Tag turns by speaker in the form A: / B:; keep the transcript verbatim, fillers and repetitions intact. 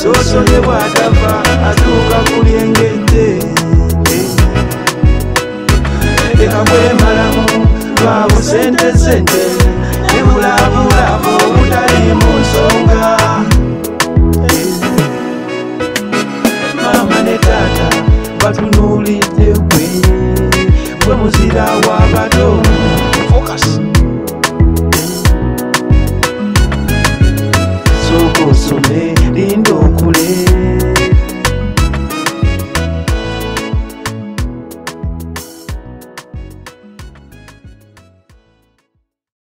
A: soso ne bw'atava atuuka ku lyengedde leka kwemalamu lwa busente sente ne bulabulabu obutali mu nsonga. Mama ne taata batunuulidde gwe gwe muzira w'abato. Sooka osome